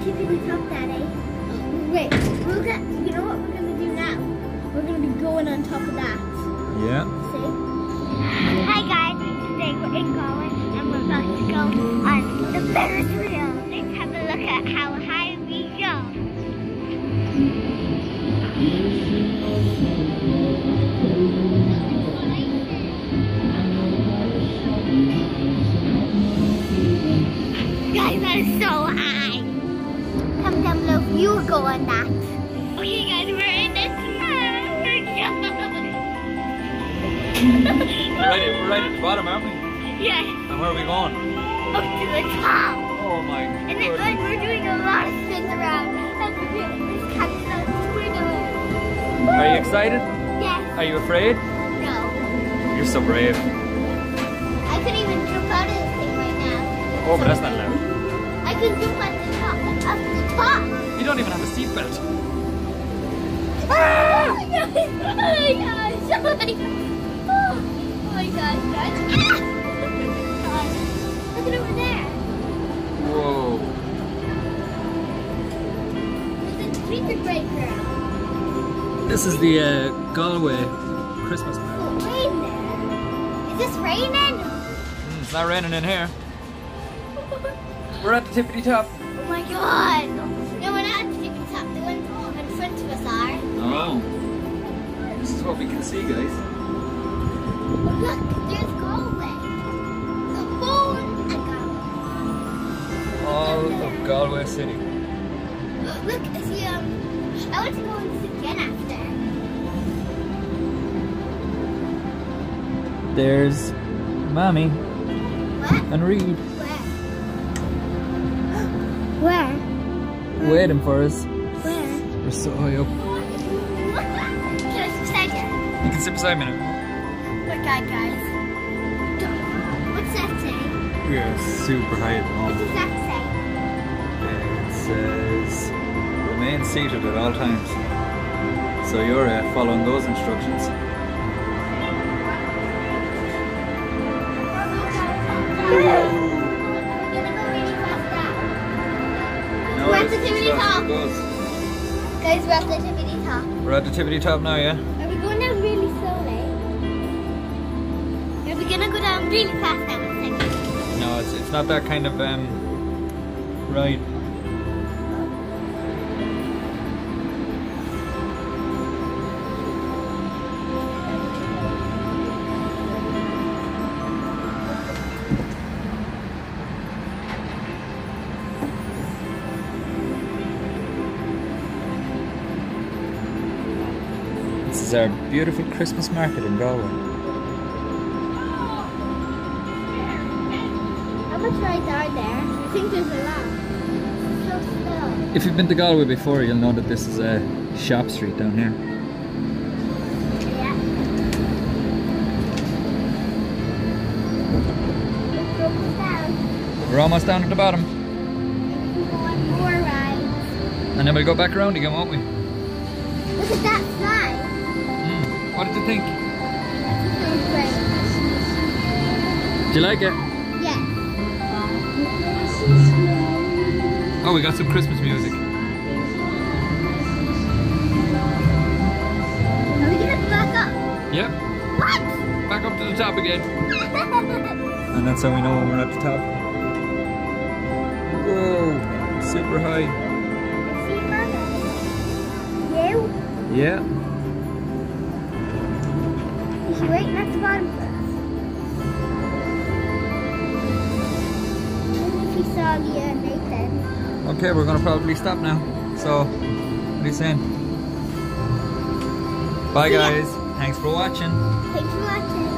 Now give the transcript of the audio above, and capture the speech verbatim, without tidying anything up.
tippity top, Daddy. Wait, we're gonna, you know what we're gonna do now? We're gonna be going on top of that. Yeah. See? Hi guys, today we're in Galway and we're about to go on the Ferris wheel. Let's have a look at how high we go. Guys, that is so high. Comment down below if you would go on that. Okay guys, we're in this We're right, at, we're right at the bottom, aren't we? Yes. And where are we going? Up to the top. Oh my And then goodness. like, we're doing a lot of spins around. And we're doing this kind of stuff. We're doing. Are you excited? Yes. Are you afraid? No. You're so brave. I could even jump out of this thing right now. Oh, but that's not allowed. I could jump at the top, up the top. You don't even have a seatbelt. Oh my gosh! Oh my gosh! Oh my gosh! Oh my gosh, guys! Ah! Look at over there. Whoa. There's a speaker breaker. This is the uh, Galway Christmas market. Oh, rain there. Is this raining? Mm, it's not raining in here. We're at the tippity top. Oh my god! No, we're not at the tippy top. The ones in front of us are. Oh. This is what we can see, guys. Oh, look, there's Galway. The whole of Galway. All of Galway City. Look, I see, um, I want to go on this again after. There's Mommy What? and Reed Where? Where? waiting for us. Where? We're so high up. Can I sit beside you? You can sit beside me now. Look, guys, guys. What's that say? We're super high at the What moment. does that say? It says remain seated at all times. So you're uh, following those instructions. We're gonna go really fast down. No, We're at it's the as tippity fast as top. it goes. Guys, we're at the tippity top. We're at the tippity top now, yeah? Are we going down really slowly? Are we gonna go down really fast now in a second? No, it's it's not that kind of um ride. This is our beautiful Christmas market in Galway. How much rides are there? I think there's a lot. It's so slow. If you've been to Galway before, you'll know that this is a shop street down here. Yeah. Let's go down. We're almost down at the bottom. We can go on more rides. And then we'll go back around again, won't we? Look at that slide. Mm. What did you think? That's so great. Did you like it? Yeah. Oh, we got some Christmas music. Are we gonna back up? Yep. What? Back up to the top again. And that's how we know when we're at the top. Whoa, super high. See, Mama? You? Yeah. Is she waiting at the bottom for us? Even if you saw the uh, Nathan. Okay, we're gonna probably stop now. So, what are you saying? Bye Yeah. guys. Thanks for watching. Thanks for watching.